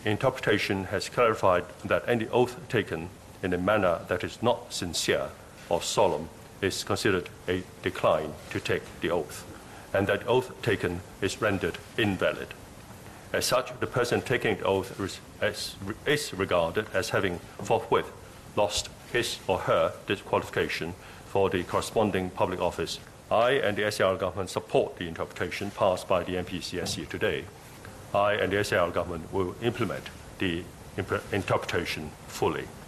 interpretation has clarified that any oath taken in a manner that is not sincere or solemn is considered a decline to take the oath, and that oath taken is rendered invalid. As such, the person taking the oath is regarded as having forthwith lost his or her disqualification for the corresponding public office. I and the SAR government support the interpretation passed by the MPCSC today. I and the SAR government will implement the interpretation fully.